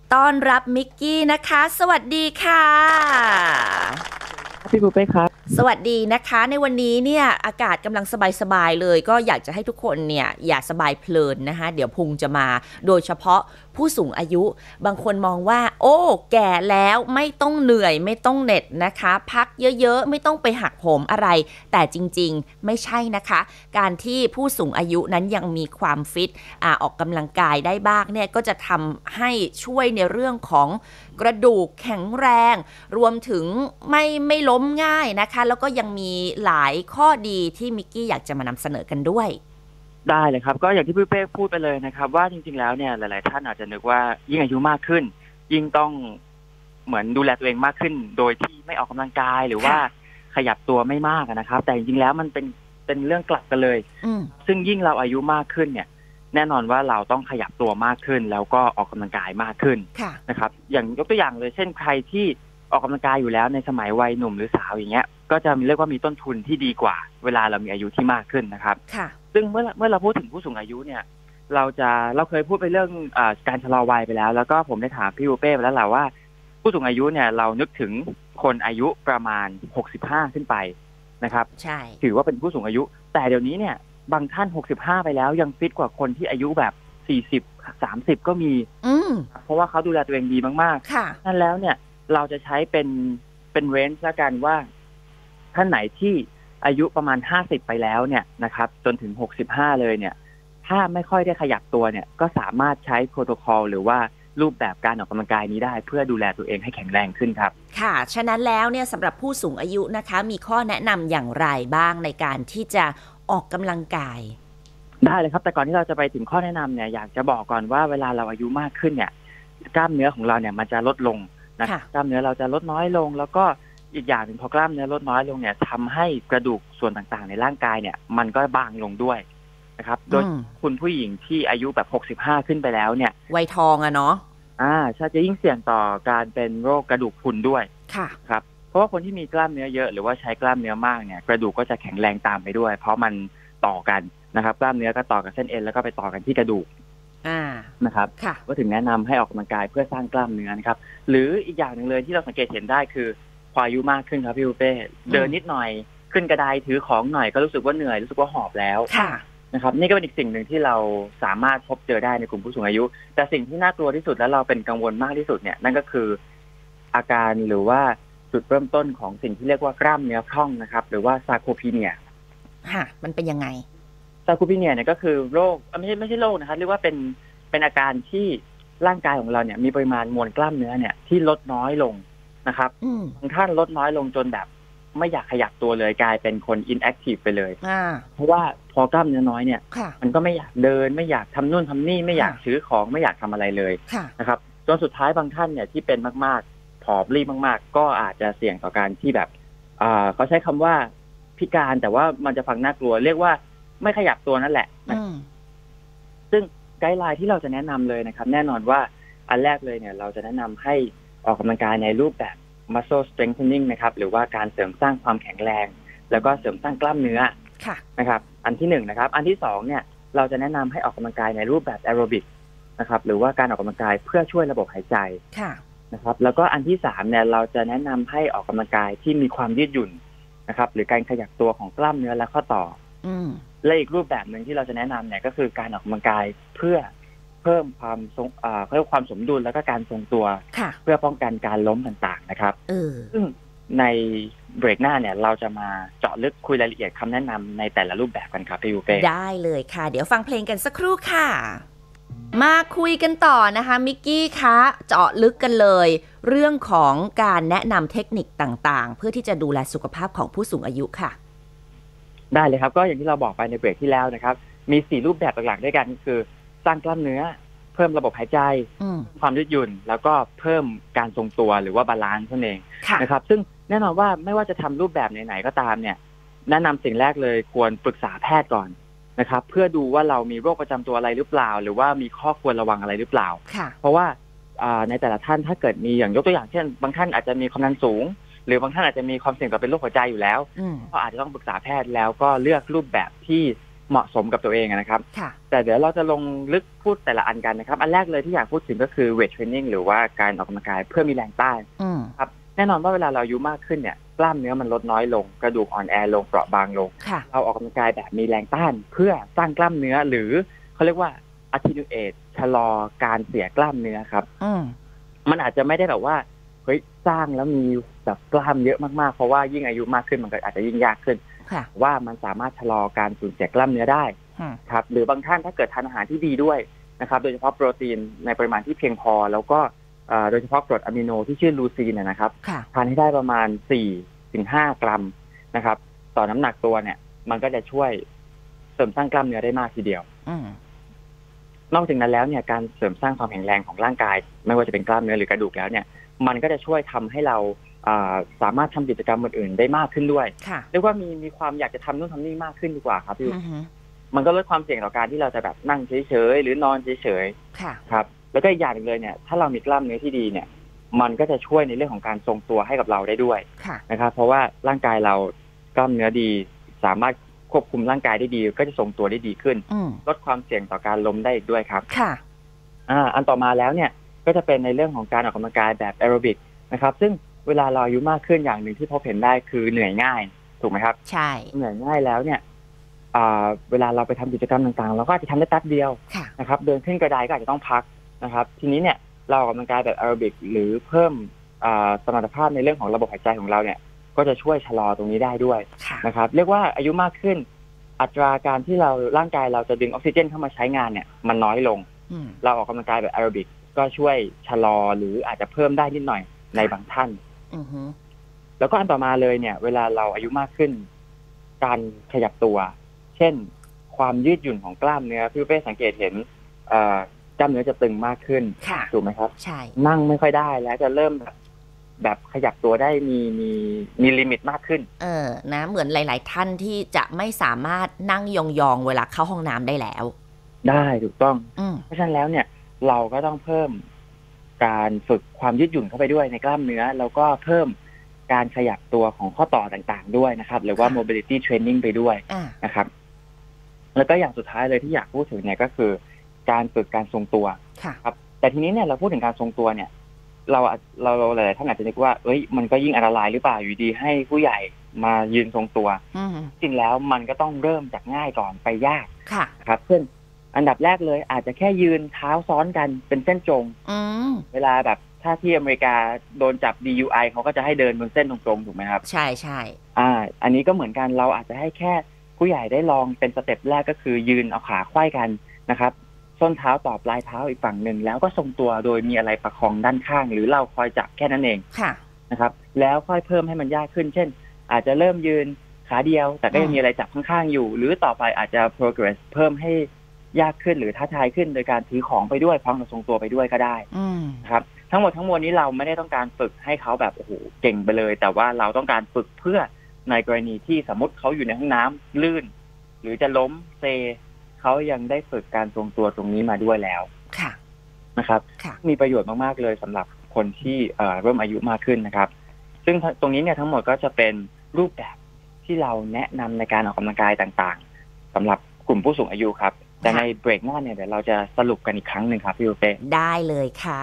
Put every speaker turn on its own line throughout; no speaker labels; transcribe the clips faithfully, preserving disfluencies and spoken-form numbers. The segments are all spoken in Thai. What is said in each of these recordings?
ต้อนรับมิกกี้นะคะสวัสดีค่ะ
พี่ปูเป้ครับ
สวัสดีนะคะในวันนี้เนี่ยอากาศกำลังสบายๆเลยก็อยากจะให้ทุกคนเนี่ยอย่าสบายเพลินนะคะเดี๋ยวพุงจะมาโดยเฉพาะผู้สูงอายุบางคนมองว่าโอ้แก่แล้วไม่ต้องเหนื่อยไม่ต้องเหน็ดนะคะพักเยอะๆไม่ต้องไปหักโหมอะไรแต่จริงๆไม่ใช่นะคะการที่ผู้สูงอายุนั้นยังมีความฟิตอ่าออกกำลังกายได้บ้างเนี่ยก็จะทำให้ช่วยในเรื่องของกระดูกแข็งแรงรวมถึงไม่ไม่ล้มง่ายนะคะแล้วก็ยังมีหลายข้อดีที่มิกกี้อยากจะมานำเสนอกันด้วย
ได้เลยครับก็อย่างที่พี่เป้พูดไปเลยนะครับว่าจริงๆแล้วเนี่ยหลายๆท่านอาจจะนึกว่ายิ่งอายุมากขึ้นยิ่งต้องเหมือนดูแลตัวเองมากขึ้นโดยที่ไม่ออกกำลังกายหรือว่าขยับตัวไม่มากนะครับแต่จริงๆแล้วมันเป็นเป็นเรื่องกลับกันเลยซึ่งยิ่งเราอายุมากขึ้นเนี่ยแน่นอนว่าเราต้องขยับตัวมากขึ้นแล้วก็ออกกำลังกายมากขึ้นนะครับอย่างยกตัวอย่างเลยเช่นใครที่ออกกำลังกายอยู่แล้วในสมัยวัยหนุ่มหรือสาวอย่างเงี้ยก็จะเรียกว่ามีต้นทุนที่ดีกว่าเวลาเรามีอายุที่มากขึ้นนะครับซึ่งเมื่อเมื่อเราพูดถึงผู้สูงอายุเนี่ยเราจะเราเคยพูดไปเรื่องอการชะลอวัยไปแล้วแล้วก็ผมได้ถามพี่ปูเป้ไปแล้วแหละว่าผู้สูงอายุเนี่ยเรานึกถึงคนอายุประมาณหกสิบห้าขึ้นไปนะครับ
ใช่
ถือว่าเป็นผู้สูงอายุแต่เดี๋ยวนี้เนี่ยบางท่านหกสิบห้าไปแล้วยังฟิตกว่าคนที่อายุแบบสี่สิบ สามสิบก็มีเพราะว่าเขาดูแลตัวเองดีมากๆนั่นแล้วเนี่ยเราจะใช้เป็นเป็นเรนจ์ละกันว่าท่านไหนที่อายุประมาณห้าสิบไปแล้วเนี่ยนะครับจนถึงหกสิบห้าเลยเนี่ยถ้าไม่ค่อยได้ขยับตัวเนี่ยก็สามารถใช้โปรโตคอลหรือว่ารูปแบบการออกกำลังกายนี้ได้เพื่อดูแลตัวเองให้แข็งแรงขึ้นครับ
ค่ะฉะนั้นแล้วเนี่ยสำหรับผู้สูงอายุนะคะมีข้อแนะนำอย่างไรบ้างในการที่จะออกกำลังกาย
ได้เลยครับแต่ก่อนที่เราจะไปถึงข้อแนะนำเนี่ยอยากจะบอกก่อนว่าเวลาเราอายุมากขึ้นเนี่ยกล้ามเนื้อของเราเนี่ยมันจะลดลงนะกล้ามเนื้อเราจะลดน้อยลงแล้วก็อีกอย่างหนึ่งพอกล้ามเนื้อลดน้อยลงเนี่ยทำให้กระดูกส่วนต่างๆในร่างกายเนี่ยมันก็บางลงด้วยนะครับโดยคุณผู้หญิงที่อายุแบบหกสิบห้าขึ้นไปแล้วเนี่ย
วัยทองอะเนาะ
อ่าใช่จะยิ่งเสี่ยงต่อการเป็นโรคกระดูกพรุนด้วย
ค่ะ
ครับเพราะว่าคนที่มีกล้ามเนื้อเยอะหรือว่าใช้กล้ามเนื้อมากเนี่ยกระดูกก็จะแข็งแรงตามไปด้วยเพราะมันต่อกันนะครับกล้ามเนื้อก็ต่อกับเส้นเอ็นแล้วก็ไปต่อกันที่กระดูกนะครับก็ถึงแนะนำให้ออกกำลังกายเพื่อสร้างกล้ามเนื้อนะครับหรืออีกอย่างหนึ่งเลยที่เราสังเกตเห็นได้คือพออายุมากขึ้นครับพี่ปูเป้เดินนิดหน่อยขึ้นกระไดถือของหน่อยก็รู้สึกว่าเหนื่อยรู้สึกว่าหอบแล้วนะครับนี่ก็เป็นอีกสิ่งหนึ่งที่เราสามารถพบเจอได้ในกลุ่มผู้สูงอายุแต่สิ่งที่น่ากลัวที่สุดและเราเป็นกังวลมากที่สุดเนี่ยนั่นก็คืออาการหรือว่าจุดเริ่มต้นของสิ่งที่เรียกว่ากล้ามเนื้อพร่องนะครับหรือว่าซาร์โคพีเนีย
ฮะมันเป็นยังไง
ซาร์โคพีเนียเนี่ยก็คือโรคไม่ใช่ไม่ใช่โรคนะครับเรียกว่าเป็นเป็นอาการที่ร่างกายของเราเนี่ยมีปริมาณมวลกล้ามเนื้อเนี่ยที่ลดน้อยลงนะครับบางท่านลดน้อยลงจนแบบไม่อยากขยับตัวเลยกลายเป็นคน inactive ไปเลยเพราะว่าพอกล้ามเนื้อน้อยเนี่ยมันก็ไม่อยากเดินไม่อยากทำนู่นทำนี่ไม่อยากซื้อของไม่อยากทำอะไรเลยนะครับจนสุดท้ายบางท่านเนี่ยที่เป็นมากๆผอมรีบมากๆก็อาจจะเสี่ยงต่อการที่แบบเขาใช้คำว่าพิการแต่ว่ามันจะฟังน่ากลัวเรียกว่าไม่ขยับตัวนั่นแหละซึ่งไกด์ไลน์ที่เราจะแนะนำเลยนะครับแน่นอนว่าอันแรกเลยเนี่ยเราจะแนะนำให้ออกกำลังกายในรูปแบบ muscle strengthening นะครับหรือว่าการเสริมสร้างความแข็งแรงแล้วก็เสริมสร้างกล้ามเนื้อนะครับอันที่หนึ่งนะครับอันที่สองเนี่ยเราจะแนะนำให้ออกกำลังกายในรูปแบบแอโรบิกนะครับหรือว่าการออกกำลังกายเพื่อช่วยระบบหายใจนะครับแล้วก็อันที่สามเนี่ยเราจะแนะนำให้ออกกำลังกายที่มีความยืดหยุ่นนะครับหรือการขยับตัวของกล้ามเนื้อและข้อต่อและอีกรูปแบบหนึ่งที่เราจะแนะนำเนี่ยก็คือการออกกำลังกายเพื่อเพิ่มความทรงอ่าเพิ่มความสมดุลแล้วก็การทรงตัวเพื่อป้องกันการล้มต่างๆนะครับซึ่งในเบรกหน้าเนี่ยเราจะมาเจาะลึกคุยรายละเอียดคำแนะนำในแต่ละรูปแบบกันครับพี่ยูเป้
ได้เลยค่ะเดี๋ยวฟังเพลงกันสักครู่ค่ะมาคุยกันต่อนะคะมิกกี้คะเจาะลึกกันเลยเรื่องของการแนะนำเทคนิคต่างๆเพื่อที่จะดูแลสุขภาพของผู้สูงอายุค่ะ
ได้เลยครับก็อย่างที่เราบอกไปในเบรกที่แล้วนะครับมีสี่รูปแบบหลักๆด้วยกันคือสร้างกล้ามเนื้อเพิ่มระบบหายใจความยืดหยุ่นแล้วก็เพิ่มการทรงตัวหรือว่าบาลานซ์นั่นเองนะครับซึ่งแน่นอนว่าไม่ว่าจะทำรูปแบบไหนๆก็ตามเนี่ยแนะนำสิ่งแรกเลยควรปรึกษาแพทย์ก่อนนะครับเพื่อดูว่าเรามีโรคประจำตัวอะไรหรือเปล่าหรือว่ามีข้อควรระวังอะไรหรือเปล่าเพราะว่าในแต่ละท่านถ้าเกิดมีอย่างยกตัวอย่างเช่นบางท่านอาจจะมีความดันสูงหรือบางท่านอาจจะมีความเสี่ยงต่อเป็นโรคหัวใจอยู่แล้วก็อาจจะต้องปรึกษาแพทย์แล้วก็เลือกรูปแบบที่เหมาะสมกับตัวเองนะครับแต่เดี๋ยวเราจะลงลึกพูดแต่ละอันกันนะครับอันแรกเลยที่อยากพูดถึงก็คือ weight training หรือว่าการออกกำลังกายเพื่อมีแรงต้านครับแน่นอนว่าเวลาเราอายุมากขึ้นเนี่ยกล้ามเนื้อมันลดน้อยลงกระดูกอ่อนแอลงเปราะบางลงเราออกกำลังกายแบบมีแรงต้านเพื่อสร้างกล้ามเนื้อหรือเขาเรียกว่า attenuate ชะลอการเสียกล้ามเนื้อครับมันอาจจะไม่ได้แบบว่าเฮ้ยสร้างแล้วมีแบบกล้ามเยอะมากๆเพราะว่ายิ่งอายุมากขึ้นมันก็อาจจะยิ่งยากขึ้นว่ามันสามารถชะลอการสูญเสียกล้ามเนื้อได้ครับหรือบางท่านถ้าเกิดทานอาหารที่ดีด้วยนะครับโดยเฉพาะโปรตีนในปริมาณที่เพียงพอแล้วก็โดยเฉพาะกรดอะมิโนที่ชื่อลูซีนนะครับทานให้ได้ประมาณ สี่ถึงห้า กรัมนะครับต่อน้ำหนักตัวเนี่ยมันก็จะช่วยเสริมสร้างกล้ามเนื้อได้มากทีเดียวนอกจากนั้นแล้วเนี่ยการเสริมสร้างความแข็งแรงของร่างกายไม่ว่าจะเป็นกล้ามเนื้อหรือกระดูกแล้วเนี่ยมันก็จะช่วยทำให้เราสามารถทำกิจกรรมอื่นๆได้มากขึ้นด้วยเรียกว่ามีมีความอยากจะทำนู่นทำนี่มากขึ้นดีกว่าครับพี่มันก็ลดความเสี่ยงต่อการที่เราจะแบบนั่งเฉยๆหรือนอนเฉยๆครับแล้วก็อีกอย่างนึงเลยเนี่ยถ้าเรามีกล้ามเนื้อที่ดีเนี่ยมันก็จะช่วยในเรื่องของการทรงตัวให้กับเราได้ด้วยนะครับเพราะว่าร่างกายเรากล้ามเนื้อดีสามารถควบคุมร่างกายได้ดีก็จะทรงตัวได้ดีขึ้นลดความเสี่ยงต่อการล้มได้อีกด้วยครับค่ะอ่าอันต่อมาแล้วเนี่ยก็จะเป็นในเรื่องของการออกกำลังกายแบบแอโรบิกนะครับซึ่งเวลาเราอายุมากขึ้นอย่างหนึ่งที่พบเห็นได้คือเหนื่อยง่ายถูกไหมครับใช่เหนื่อยง่ายแล้วเนี่ยเวลาเราไปทำกิจกรรมต่างๆเราก็อาจจะทำได้แป๊บเดียวนะครับเดินขึ้นกระไดก็อาจจะต้องพักนะครับทีนี้เนี่ยเราออกกำลังกายแบบแอโรบิกหรือเพิ่มสมรรถภาพในเรื่องของระบบหายใจของเราเนี่ยก็จะช่วยชะลอตรงนี้ได้ด้วยนะครับเรียกว่าอายุมากขึ้นอัตราการที่เราร่างกายเราจะดึงออกซิเจนเข้ามาใช้งานเนี่ยมันน้อยลงเราออกกำลังกายแบบแอโรบิกก็ช่วยชะลอหรืออาจจะเพิ่มได้นิดหน่อยในบางท่านแล้วก็อันต่อมาเลยเนี่ยเวลาเราอายุมากขึ้นการขยับตัวเช่นความยืดหยุ่นของกล้ามเนื้อพี่เป้สังเกตเห็นกล้ามเนื้อจะตึงมากขึ้นถูกไหมครับใช่นั่งไม่ค่อยได้แล้วจะเริ่มแบบแบบขยับตัวได้มีมีมีลิมิตมากขึ้นเออนะเหมือนหลายๆท่านที่จะไม่สามารถนั่งยองๆเวลาเข้าห้องน้ำได้แล้วได้ถูกต้องเพราะฉะนั้นแล้วเนี่ยเราก็ต้องเพิ่มการฝึกความยืดหยุ่นเข้าไปด้วยในกล้ามเนื้อแล้วก็เพิ่มการขยับตัวของข้อต่อต่างๆด้วยนะครับหรือว่า mobility training ไปด้วยนะครับแล้วก็อย่างสุดท้ายเลยที่อยากพูดถึงเนี่ยก็คือการฝึกการทรงตัวครับแต่ทีนี้เนี่ยเราพูดถึงการทรงตัวเนี่ยเราเราหลายๆท่านอาจจะนึกว่าเอ้ยมันก็ยิ่งอันตรายหรือเปล่าอยู่ดีให้ผู้ใหญ่มายืนทรงตัวจริงแล้วมันก็ต้องเริ่มจากง่ายก่อนไปยากครับเช่นอันดับแรกเลยอาจจะแค่ยืนเท้าซ้อนกันเป็นเส้นตรงเวลาแบบถ้าที่อเมริกาโดนจับ ดี ยู ไอ เขาก็จะให้เดินบนเส้นตรงๆถูกไหมครับใช่ใช่อ่าอันนี้ก็เหมือนกันเราอาจจะให้แค่ผู้ใหญ่ได้ลองเป็นสเต็ปแรกก็คือยืนเอาขาไขว้กันนะครับส้นเท้าต่อปลายเท้าอีกฝั่งหนึ่งแล้วก็ทรงตัวโดยมีอะไรประคองด้านข้างหรือเราคอยจับแค่นั้นเองค่ะนะครับแล้วค่อยเพิ่มให้มันยากขึ้นเช่นอาจจะเริ่มยืนขาเดียวแต่ก็ยังมีอะไรจับข้างๆอยู่หรือต่อไปอาจจะ progress เพิ่มให้ยากขึ้นหรือท้าทายขึ้นโดยการถือของไปด้วยพร้อมกับทรงตัวไปด้วยก็ได้นะครับทั้งหมดทั้งมวลนี้เราไม่ได้ต้องการฝึกให้เขาแบบโอ้โหเก่งไปเลยแต่ว่าเราต้องการฝึกเพื่อในกรณีที่สมมติเขาอยู่ในห้องน้ำลื่นหรือจะล้มเซเขายังได้ฝึกการทรงตัวตรงนี้มาด้วยแล้วค่ะนะครับมีประโยชน์มากๆเลยสำหรับคนที่เอ่อเริ่มอายุมากขึ้นนะครับซึ่งตรงนี้เนี่ยทั้งหมดก็จะเป็นรูปแบบที่เราแนะนำในการออกกำลังกายต่างๆสำหรับกลุ่มผู้สูงอายุครับแต่ในเบรกหน้าเนี่ยเดี๋ยวเราจะสรุปกันอีกครั้งหนึ่งครับพี่โอเป้ได้เลยค่ะ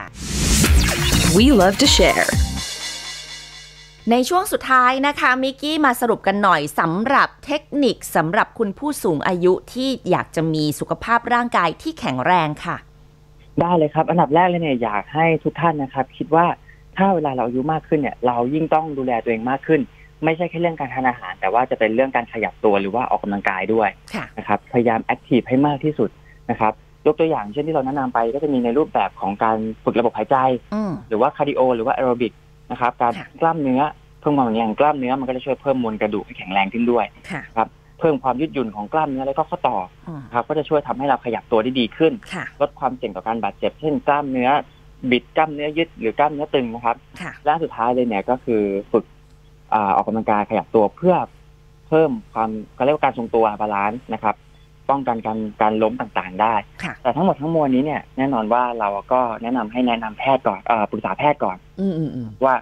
We love to share ในช่วงสุดท้ายนะคะมิกกี้มาสรุปกันหน่อยสำหรับเทคนิคสำหรับคุณผู้สูงอายุที่อยากจะมีสุขภาพร่างกายที่แข็งแรงค่ะได้เลยครับอันดับแรกเลยเนี่ยอยากให้ทุกท่านนะครับคิดว่าถ้าเวลาเราอายุมากขึ้นเนี่ยเรายิ่งต้องดูแลตัวเองมากขึ้นไม่ใช่แค่เรื่องการทานอาหารแต่ว่าจะเป็นเรื่องการขยับตัวหรือว่าออกกำลังกายด้วยนะครับพยายามแอคทีฟให้มากที่สุดนะครับยกตัวอย่างเช่นที่เราแนะนำไปก็จะมีในรูปแบบของการฝึกระบบหายใจหรือว่าคาร์ดิโอหรือว่าแอโรบิกนะครับการกล้ามเนื้อเพิ่มความอย่างกล้ามเนื้อมันก็จะช่วยเพิ่มมวลกระดูกให้แข็งแรงขึ้นด้วยครับเพิ่มความยืดหยุ่นของกล้ามเนื้อแล้วก็ข้อต่อครับก็จะช่วยทำให้เราขยับตัวได้ดีขึ้นลดความเสี่ยงต่อการบาดเจ็บเช่นกล้ามเนื้อบิดกล้ามเนื้อยืดหรือกล้ามเนื้อตึงนะครับและสุดท้ายเลยเนี่ยก็คือฝึกออกกำลังกายขยับตัวเพื่อเพิ่มความเขาเรียกว่าการทรงตัวบาลานซ์นะครับป้องกันการการล้มต่างๆได้แต่ทั้งหมดทั้งมวลนี้เนี่ยแน่นอนว่าเราก็แนะนำให้แนะนำแพทย์ก่อนเอ่อปรึกษาแพทย์ก่อนว่า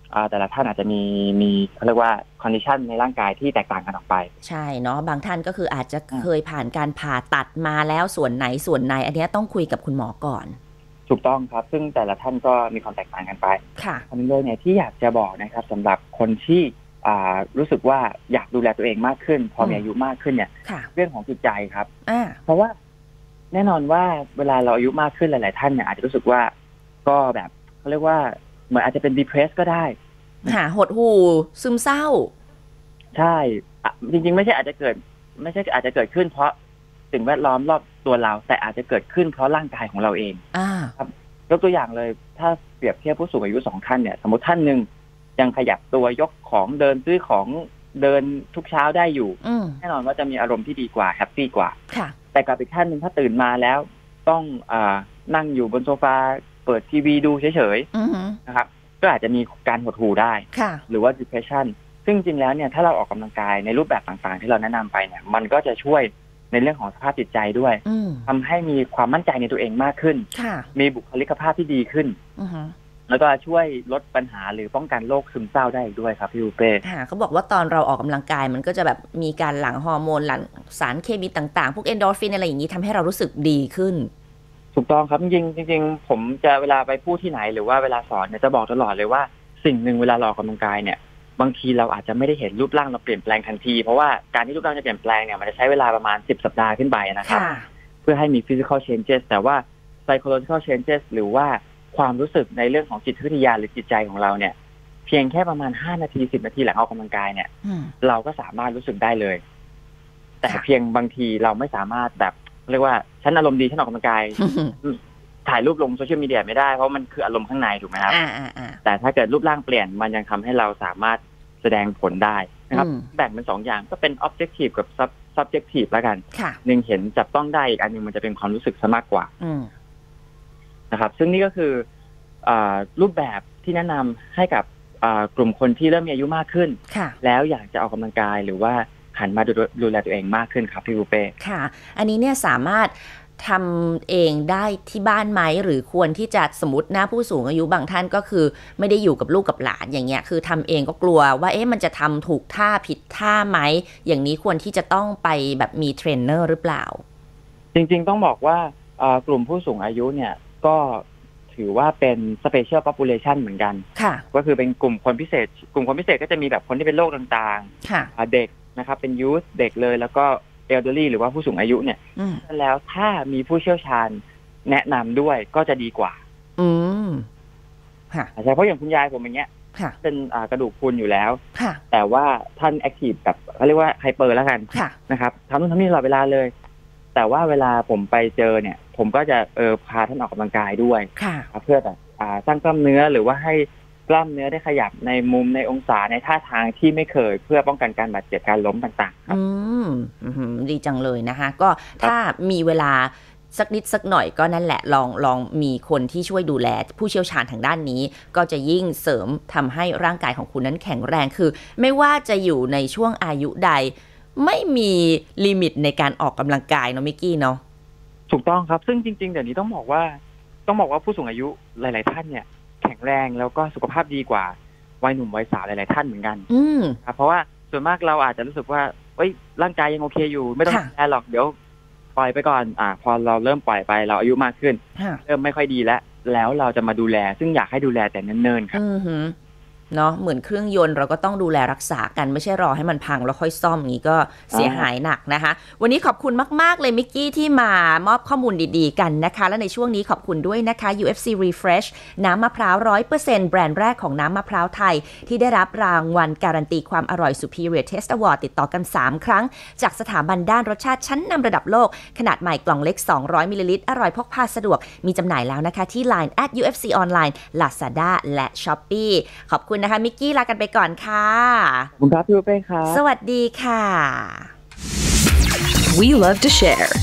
แต่ละท่านอาจจะมีมีเขาเรียกว่าคอนดิชันในร่างกายที่แตกต่างกันออกไป
ใช่เนาะบางท่านก็คืออาจจะเคยผ่านการผ่าตัดมาแล้วส่วนไหนส่วนไหนอันนี้ต้องคุยกับคุณหมอก่อน
ถูกต้องครับซึ่งแต่ละท่านก็มีความแตกต่างกันไป
ค่ะ
อันนี้เลยเนี่ยที่อยากจะบอกนะครับสำหรับคนที่รู้สึกว่าอยากดูแลตัวเองมากขึ้นพอมีอายุมากขึ้นเนี่ยเรื่องของจิตใจครับเพราะว่าแน่นอนว่าเวลาเราอายุมากขึ้นหลายๆท่านเนี่ยอาจจะรู้สึกว่าก็แบบเขาเรียกว่าเหมือนอาจจะเป็น depressed ก็ได้
หาหดหู่ซึมเศร้า
ใช่จริงๆไม่ใช่อาจจะเกิดไม่ใช่อาจจะเกิดขึ้นเพราะสิ่งแวดล้อมรอบตัวเราแต่อาจจะเกิดขึ้นเพราะร่างกายของเราเองครับยกตัวอย่างเลยถ้าเปรียบเทียบผู้สูงอายุสองท่านเนี่ยสมมติท่านหนึ่งยังขยับตัวยกของเดินซื้อของเดินทุกเช้าได้อยู่แน่นอนว่าจะมีอารมณ์ที่ดีกว่าแฮปปี้กว่าแต่กับอีกท่านหนึ่งถ้าตื่นมาแล้วต้องอ่านั่งอยู่บนโซฟาเปิดทีวีดูเฉยๆนะครับก็อาจจะมีการหดหู่ได้หรือว่า depression ซึ่งจริงแล้วเนี่ยถ้าเราออกกำลังกายในรูปแบบต่างๆที่เราแนะนำไปเนี่ยมันก็จะช่วยในเรื่องของสภาพจิตใจด้วยทำให้มีความมั่นใจในตัวเองมากขึ้นมีบุคลิกภาพที่ดีขึ้นแล้วก็ช่วยลดปัญหาหรือป้องกันโรคซึมเศร้าได้อีกด้วยครับพี่อูเป้
เขาบอกว่าตอนเราออกกำลังกายมันก็จะแบบมีการหลั่งฮอร์โมนหลั่งสารเคมีต่างๆพวกเอนโดรฟินอะไรอย่างนี้ทำให้เรารู้สึกดีขึ้น
ถูกต้องครับจริงๆจริงๆผมจะเวลาไปพูดที่ไหนหรือว่าเวลาสอนเนี่ยจะบอกตลอดเลยว่าสิ่งหนึ่งเวลาเราออกกำลังกายเนี่ยบางทีเราอาจจะไม่ได้เห็นรูปร่างเราเปลี่ยนแปลงทันทีเพราะว่าการที่รูปร่างจะเปลี่ยนแปลงเนี่ยมันจะใช้เวลาประมาณสิบสัปดาห์ขึ้นไปนะครับเพื่อให้มี physical changes แต่ว่า psychological changes หรือว่าความรู้สึกในเรื่องของจิตวิทยาหรือจิตใจของเราเนี่ยเพียงแค่ประมาณห้านาทีสิบนาทีหลังออกกำลังกายเนี่ยเราก็สามารถรู้สึกได้เลยแต่เพียงบางทีเราไม่สามารถแบบเรียกว่าฉันอารมณ์ดีฉันออกกำลังกายถ่ายรูปลงโซเชียลมีเดียไม่ได้เพราะมันคืออารมณ์ข้างในถูกไหมครับแต่ถ้าเกิดรูปร่างเปลี่ยนมันยังทำให้เราสามารถแสดงผลได้นะครับแบ่งเป็นสองอย่างก็เป็น objective กับ subjective แล้วกันหนึ่งเห็นจับต้องได้อีกอันนึงมันจะเป็นความรู้สึกซะมากกว่านะครับซึ่งนี่ก็คือรูปแบบที่แนะนำให้กับกลุ่มคนที่เริ่มมีอายุมากขึ้นแล้วอยากจะออกกำลังกายหรือว่าหันมาดูดูแลตัวเองมากขึ้นครับพี่บูเป้
ค่ะอันนี้เนี่ยสามารถทำเองได้ที่บ้านไหมหรือควรที่จะสมมติหน้าผู้สูงอายุบางท่านก็คือไม่ได้อยู่กับลูกกับหลานอย่างเงี้ยคือทำเองก็กลัวว่าเอ๊ะมันจะทำถูกท่าผิดท่าไหมอย่างนี้ควรที่จะต้องไปแบบมีเทรนเนอร์หรือเปล่า
จริงๆต้องบอกว่ากลุ่มผู้สูงอายุเนี่ยก็ถือว่าเป็น special population เหมือนกันก็คือเป็นกลุ่มคนพิเศษกลุ่มคนพิเศษก็จะมีแบบคนที่เป็นโรคต่างๆเด็กนะครับเป็นยูธเด็กเลยแล้วก็เอลเดอรี่หรือว่าผู้สูงอายุเนี่ยแล้วถ้ามีผู้เชี่ยวชาญแนะนำด้วยก็จะดีกว่าอืมค่ะใช่เพราะอย่างคุณยายผมอย่างเงี้ยเป็นกระดูกพรุนอยู่แล้วแต่ว่าท่านแอคทีฟแบบเขาเรียกว่าไฮเปอร์แล้วกันนะครับทำนู่นทำนี่ตลอดเวลาเลยแต่ว่าเวลาผมไปเจอเนี่ยผมก็จะเออพาท่านออกกำลังกายด้วยเพื่อแบบสร้างกล้ามเนื้อหรือว่าให้กล้ามเนื้อได้ขยับในมุมในองศาในท่าทางที่ไม่เคยเพื่อป้องกันการบาดเจ็บการล้มต่างๆครับ
อืมดีจังเลยนะคะก็ถ้ามีเวลาสักนิดสักหน่อยก็นั่นแหละลองลองมีคนที่ช่วยดูแลผู้เชี่ยวชาญทางด้านนี้ก็จะยิ่งเสริมทำให้ร่างกายของคุณนั้นแข็งแรงคือไม่ว่าจะอยู่ในช่วงอายุใดไม่มีลิมิตในการออกกำลังกายเนาะมิกกี้เนาะ
ถูกต้องครับซึ่งจริงๆเดี๋ยวนี้ต้องบอกว่าต้องบอกว่าผู้สูงอายุหลายๆท่านเนี่ยแข็งแรงแล้วก็สุขภาพดีกว่าวัยหนุ่มวัยสาวหลายๆท่านเหมือนกันครับเพราะว่าส่วนมากเราอาจจะรู้สึกว่าเอ้ยร่างกายยังโอเคอยู่ไม่ต้องแคร์หรอกเดี๋ยวปล่อยไปก่อนอ่าพอเราเริ่มปล่อยไปเราอายุมากขึ้นเริ่มไม่ค่อยดีแล้วแล้วเราจะมาดูแลซึ่งอยากให้ดูแลแต่เนิ่นๆครับ
เนาะเหมือนเครื่องยนต์เราก็ต้องดูแลรักษากันไม่ใช่รอให้มันพังแล้วค่อยซ่อมอย่างนี้ก็เสียหายหนักนะคะวันนี้ขอบคุณมากๆเลยมิกกี้ที่มามอบข้อมูลดีๆกันนะคะและในช่วงนี้ขอบคุณด้วยนะคะ ยู เอฟ ซี Refresh น้ำมะพร้าว ร้อยเปอร์เซ็นต์ แบรนด์แรกของน้ำมะพร้าวไทยที่ได้รับรางวัลการันตีความอร่อย Superior Taste Award ติดต่อกันสามครั้งจากสถาบันด้านรสชาติชั้นนำระดับโลกขนาดใหม่กล่องเล็กสองร้อยมิลลิลิตรอร่อยพกพาสะดวกมีจำหน่ายแล้วนะคะที่ ไลน์ แอท ยู เอฟ ซี Online Lazada และ Shopee ขอบคุณนะคะมิกกี้ลากันไปก่อนค่ะ
ขอบคุณครับพี่เป้ครับ
สวัสดีค่ะ
We love to share